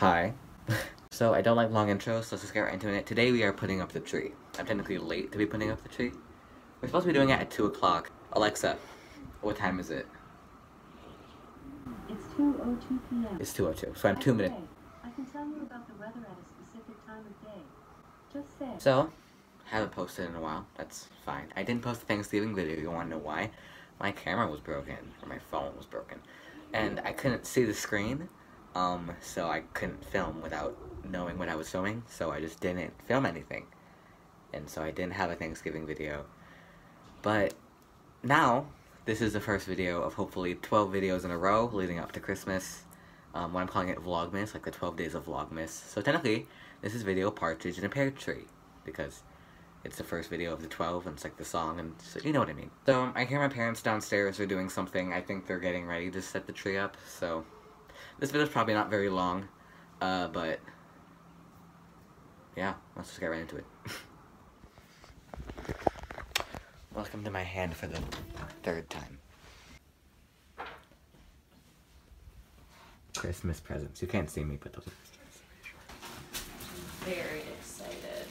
Hi. So I don't like long intros, so let's just get right into it. Today we are putting up the tree. I'm technically late to be putting up the tree. We're supposed to be doing it at 2 o'clock. Alexa, what time is it? It's 2:02 p.m. It's 2:02, so I'm 2 minutes. I can tell you about the weather at a specific time of day. Just say. So, haven't posted in a while. That's fine. I didn't post the Thanksgiving video. You want to know why? My camera was broken, or my phone was broken, and I couldn't see the screen. So I couldn't film without knowing what I was filming, so I just didn't film anything. And so I didn't have a Thanksgiving video. But now, this is the first video of hopefully 12 videos in a row leading up to Christmas. What I'm calling it Vlogmas, like the 12 days of Vlogmas. So technically, this is video Partridge in a Pear Tree, because it's the first video of the 12, and it's like the song, and so you know what I mean. So I hear my parents downstairs are doing something. I think they're getting ready to set the tree up, so this video's probably not very long, but yeah, let's just get right into it. Welcome to my hand for the third time. Christmas presents. You can't see me, but those are Very excited.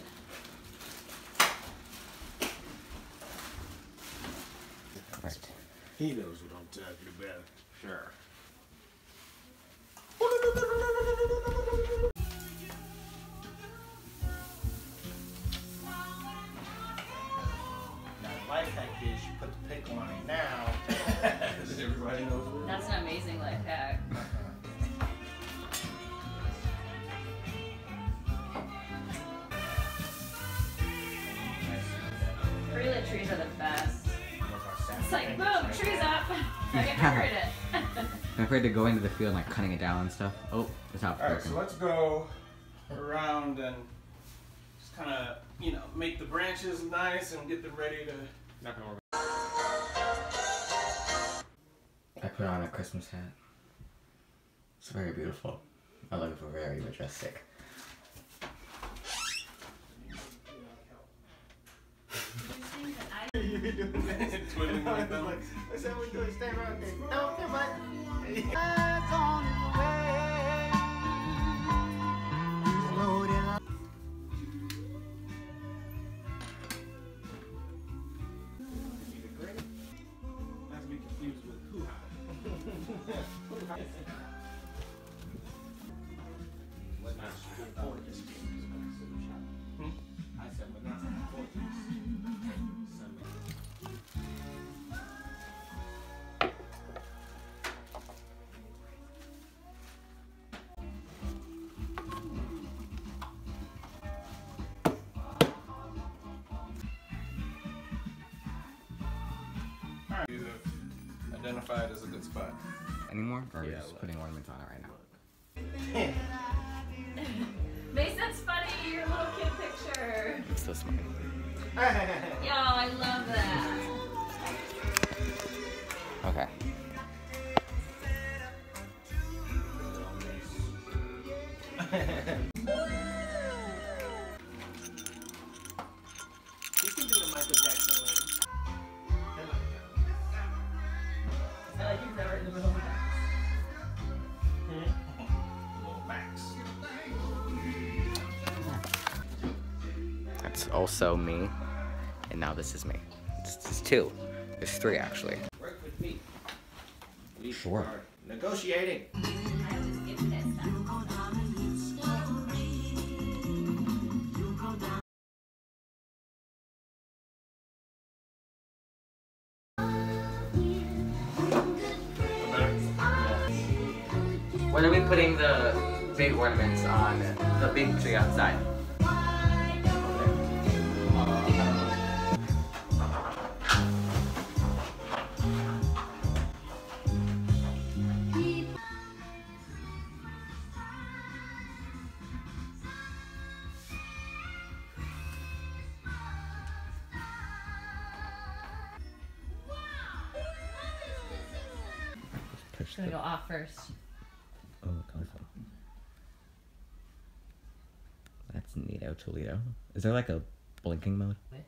right. He knows what I'm talking about. Sure. Now, the life hack is you put the pickle on it now. Everybody knows what it is. That's an amazing life hack. Pre-lit trees are the best. It's like, boom, tree's up. I can decorate it. I'm afraid to go into the field and like cutting it down and stuff. Oh, the top's Alright, broken. so let's go around and just kind of, you know, make the branches nice and get them ready to. Not gonna work. I put on a Christmas hat. It's very beautiful. I look very majestic. Twiddling my thumb. That's how we do it. Stay right there. Don't come back. Not to be confused with hoo-ha. Hoo-ha. What not for this game? I said, but not for this. Identified as a good spot. Any more? Or are we Yeah, just look. putting ornaments on it right now? Mason's funny, your little kid picture. It's so smart. Yo, I love that. Okay. You can do the Michael Jackson one. I like he's never in the middle of that. Little Max. That's also me. And now this is me. This is 2. There's 3 actually. Work with me. We Sure. are negotiating. I always get pissed off. When are we putting the big ornaments on the big tree outside? Push Gonna go off first. Oh, colorful. That's neato Toledo. Is there like a blinking mode? What?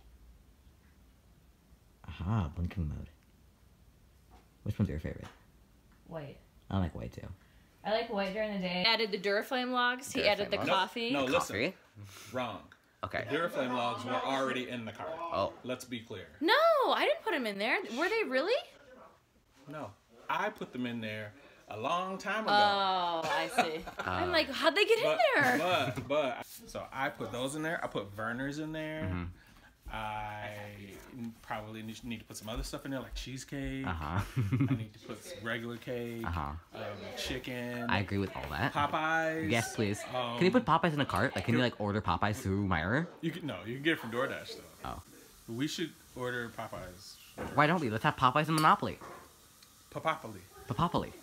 Aha, blinking mode. Which one's your favorite? White. I like white too. I like white during the day. He added the Duraflame logs. He added the Duraflame logs? coffee. No, listen. Coffee? Wrong. Okay. The Duraflame logs were already in the cart. Oh. Let's be clear. No, I didn't put them in there. Were they really? No. I put them in there a long time ago. Oh, I see. I'm like, how'd they get in there? But, so I put those in there. I put Verner's in there. Mm-hmm. I probably need to put some other stuff in there, like cheesecake. Uh-huh. I need to put some regular cake. Uh-huh. Chicken. I agree with all that. Popeyes. Yes, please. Can you put Popeyes in a cart? Like, can you, like, order Popeyes through Myra? You can get it from DoorDash, though. Oh. We should order Popeyes. Why don't we? Let's have Popeyes in Monopoly. Popopoli. Popopoli.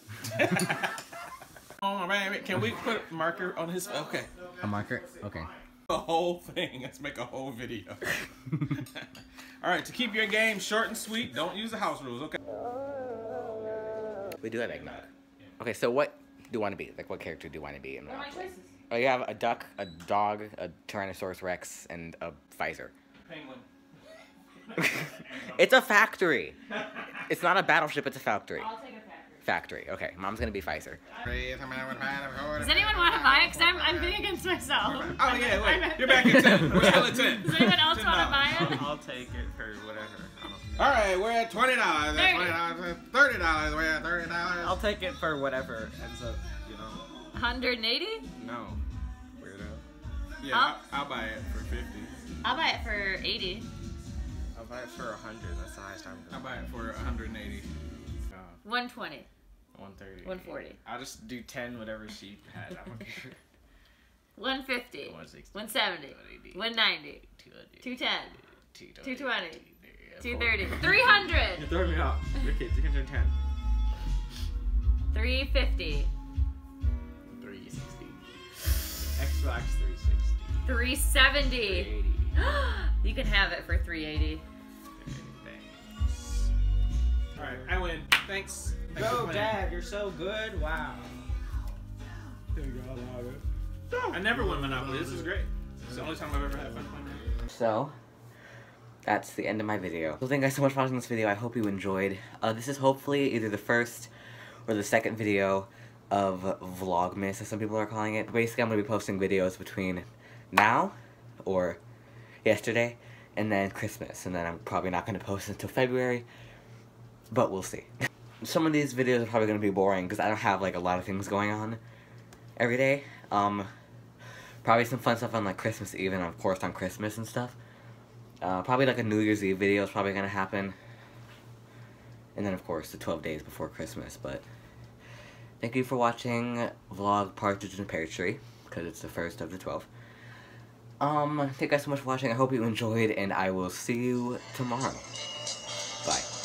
Oh, man. Can we put a marker on his... Okay. A marker? Okay. A whole thing. Let's make a whole video. All right, to keep your game short and sweet, don't use the house rules, okay? We do have eggnog. Okay, so what do you want to be? Like, what character do you want to be in What are my Monopoly? choices? Oh, you have a duck, a dog, a Tyrannosaurus Rex, and a Pfizer. Penguin. It's a factory. It's not a battleship, it's a factory. I'll take a factory. Factory. Okay, Mom's gonna be Pfizer. Does anyone want to buy it? Because I'm bidding against myself. Oh, yeah, wait. You're back at 10. We're still at 10. Does anyone else want to buy it? I'll take it for whatever. All right, we're at $20. $20. $30. We're at $30. I'll take it for whatever ends up, you know. 180? No. Weirdo. Yeah, I'll buy it for 50. I'll buy it for 80. I'll buy it for 100. That's the highest I'm I'll going. buy it for 180. 120. 130. 140. I'll just do 10, whatever she had. I don't care. 150. 160. 170. 190. 210. 220. 230. You're 300. throwing me off. Your kids, you can turn 10. 350. 360. Xbox 360. 370. 380. You can have it for 380. Thanks. All right, I win. Thanks. Thanks for Go, playing. Dad. You're so good. Wow. I never won Monopoly. This is great. It's the only time I've ever had fun playing Monopoly. So, that's the end of my video. So thank you guys so much for watching this video. I hope you enjoyed. This is hopefully either the first or the second video of Vlogmas, as some people are calling it. Basically, I'm going to be posting videos between now or yesterday and then Christmas. And then I'm probably not going to post until February, but we'll see. Some of these videos are probably going to be boring because I don't have like a lot of things going on every day. Probably some fun stuff on like Christmas Eve and of course on Christmas and stuff. Probably like a New Year's Eve video is probably going to happen. And then of course the 12 days before Christmas. But thank you for watching vlog Partridge and Pear Tree, because it's the first of the 12. Thank you guys so much for watching. I hope you enjoyed, and I will see you tomorrow. Bye.